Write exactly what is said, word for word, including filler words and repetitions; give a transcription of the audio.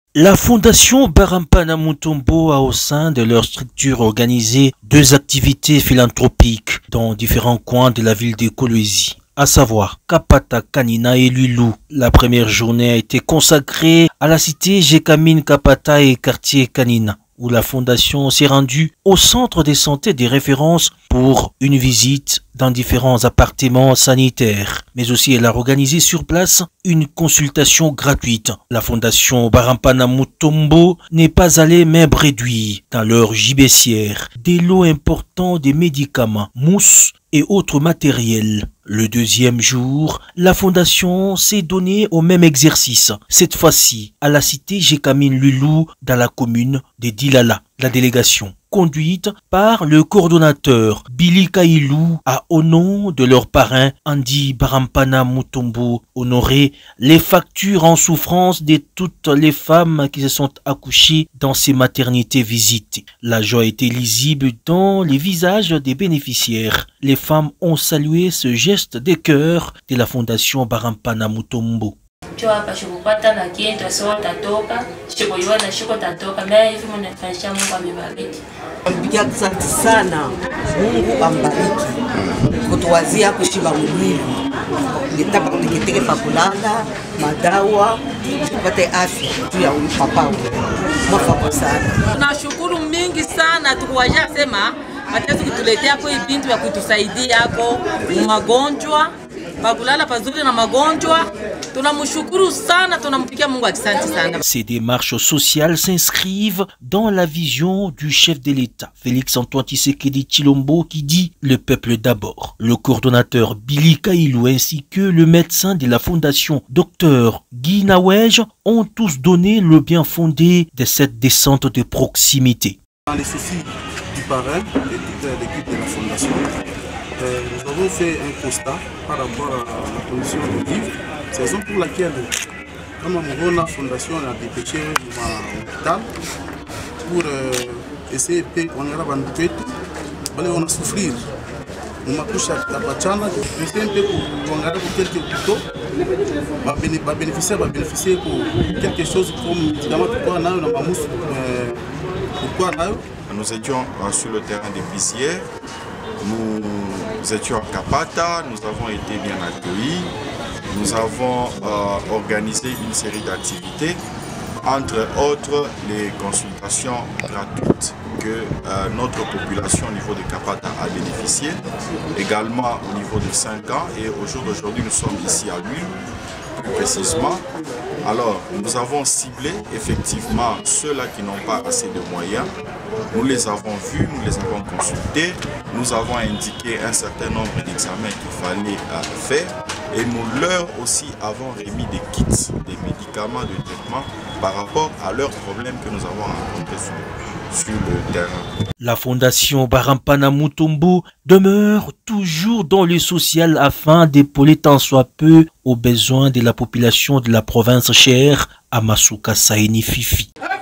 La fondation Barampana Mutombo a au sein de leur structure organisé deux activités philanthropiques dans différents coins de la ville de Kolwezi, à savoir Kapata, Kanina et Lulou. La première journée a été consacrée à la cité Jekamine Kapata et quartier Kanina, où la fondation s'est rendue au centre de santé des références pour une visite dans différents appartements sanitaires. Mais aussi elle a organisé sur place une consultation gratuite. La fondation Barampana Mutombo n'est pas allée même réduire dans leur gibecière des lots importants de médicaments, mousses et autres matériels. Le deuxième jour, la fondation s'est donnée au même exercice, cette fois-ci à la cité Jekamine Lulou dans la commune de Dilala. La délégation, conduite par le coordonnateur Billy Kailou, a au nom de leur parrain Andy Barampana Mutombo honoré les factures en souffrance de toutes les femmes qui se sont accouchées dans ces maternités visitées. La joie était lisible dans les visages des bénéficiaires. Les femmes ont salué ce geste de cœur de la fondation Barampana Mutombo. Hapa shukupata na kiento so tatoka shikuiwa na shiko tatoka mimi hivi mnafanyisha Mungu amebariki. Mpigia asante sana, Mungu ambariki kutuwazia kushiba mwili ngetaka nikiteke pakulala madawa tupate afya tu ya papa mwafaka sana. Tunashukuru mingi sana tukuwaja sema atatu kutuletea kwa bintu ya kutusaidia hapo magonjwa pakulala pazuri na magonjwa. Tunamshukuru sana, tunampigia Mungu asante sana. Ces démarches sociales s'inscrivent dans la vision du chef de l'État, Félix-Antoine Tshisekedi Tshilombo, qui dit le peuple d'abord. Le coordonnateur Billy Kailou ainsi que le médecin de la fondation Docteur Guy Nawej ont tous donné le bien fondé de cette descente de proximité. Dans les soucis du parrain et toute l'équipe de la fondation, euh, nous avons fait un constat par rapport à la condition de vivre. C'est la raison pour laquelle, comme la fondation a dépêché l'hôpital pour euh, essayer de on a souffrir. On m'a touché à la pachana, essayer un peu pour regarder pour quelques hôpitaux, va bénéficier, va bénéficier pour quelque chose comme pourquoi nous étions sur le terrain des Bissières, nous étions à Kapata, nous avons été bien accueillis. Nous avons euh, organisé une série d'activités, entre autres les consultations gratuites que euh, notre population au niveau de Kapata a bénéficié, également au niveau de cinq ans, et au jour d'aujourd'hui nous sommes ici à Lille, plus précisément. Alors nous avons ciblé effectivement ceux-là qui n'ont pas assez de moyens, nous les avons vus, nous les avons consultés, nous avons indiqué un certain nombre d'examens qu'il fallait euh, faire. Et nous leur aussi avons remis des kits, des médicaments de traitement par rapport à leurs problèmes que nous avons rencontrés sur, sur le terrain. La fondation Barampana Mutombo demeure toujours dans le social afin d'épauler tant soit peu aux besoins de la population de la province chère à Masuka Saini Fifi.